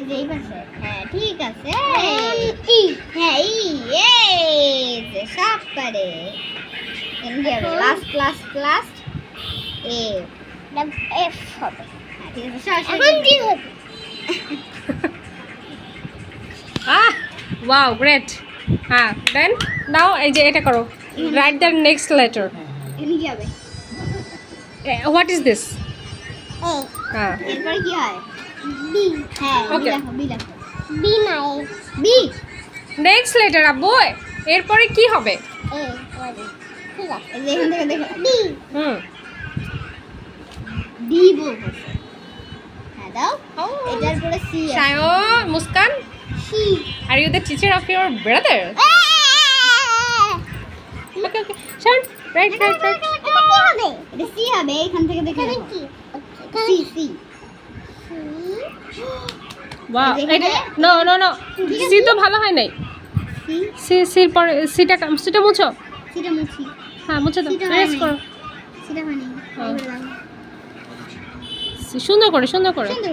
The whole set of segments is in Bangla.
যেই পাশে হ্যাঁ ঠিক আছে ই হ্যাঁ ই এই যে সব পারে এন্ড লাস্ট এ এফ হবে ঠিক আছে এখন কি হবে wow great then now এই যে এটা করো write the next letter এখানে কি হবে what is this এরপর কি হয় বি হ্যাঁ Okay. বি লেখো বি নাই বি next letter আব্বু এরপরে কি হবে এ ঠিক আছে এই যে এখান থেকে দেখো বি ডি বলবো হ্যাঁ দাও এটার পরে সি শায়ো Muskan C are you the teacher of your brother okay Sharon right এটা কি হবে এটা সি হবে এখান থেকে দেখে কি সি সি wow এখানে- no সি তো ভালো হয় নাই সি সির পরে সিটা মুছো সিটা মুছি হ্যাঁ মুছে দাও সিটা প্রেস হয়নি। করো সিটা মানে সুন্দর করে সুন্দর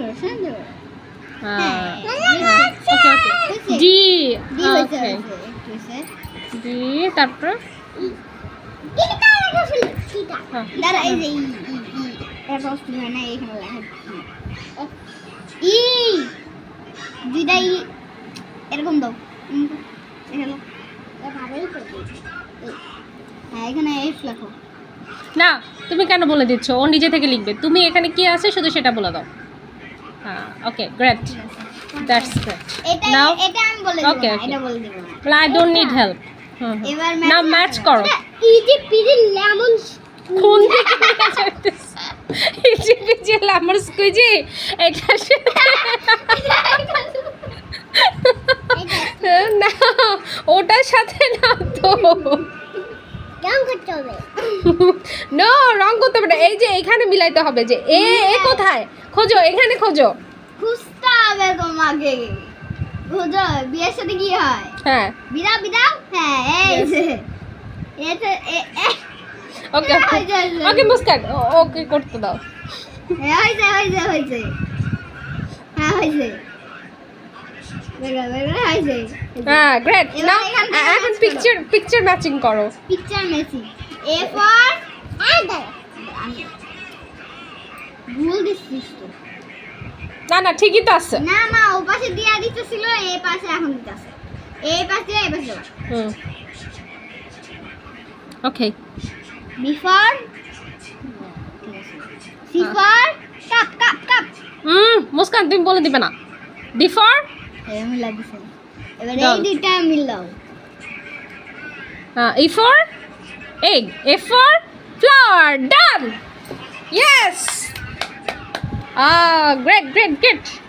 হ্যাঁ হ্যাঁ ওকে ডি ডি হইছে ওকে হইছে ডি তারপর এটা লেখা ছিল সিটা হ্যাঁ দাঁড়া এই যে ই এর বস্তু হয় না এখানে লেখা ই দুইটা ই এরকম দাও এখানে ভালোই করে হ্যাঁ এখানে এফ লেখো না তুমি কেন বলে দিচ্ছ ও নিজে থেকে লিখবে তুমি এখানে কি আছে শুধু সেটা বলে দাও হ্যাঁ ওকে গ্রেট দ্যাটস গ্রেট এটা Now- এটা আমি বলে দেব Okay, না okay. এটা বলে দেব না আই ডোন্ট নিড হেল্প এবার না ম্যাচ করো ইজি পিজি লেমন কোন দিকে ইজি লামার স্কুইজি এটা না ওটার সাথে না তো রং করতে হবে নো রং করতে হবে না এই যে এখানে মিলাইতে হবে যে এ কোথায় খোঁজো এখানে খোঁজো খুঁজতে হবে তোমাকে খোঁজো বিয়ের সাথে কি হয় হ্যাঁ বিদাও হ্যাঁ এই যে এটা ওকে ওকে মুস্কান ওকে করতে দাও হয়েছে হ্যাঁ হয়েছে হয়েছে হ্যাঁ গ্রেট এবার নাও এখান থেকে এখন match করো। পিকচার ম্যাচিং করো পিকচার মেসি এ ফর ভুল দিচ্ছিস তো না ঠিকই তো আছে না মা ও পাশে দিয়া দিতেছিল এই পাশে এখন দিতেছে এই পাশে এই পাশে hmm okay before C for cup Muskan তুমি বলে দিবে না বিফোর এমন লাগছে এবার দাও। এই দুইটা মিলাও E for egg, F for flower, done. Yes. Great.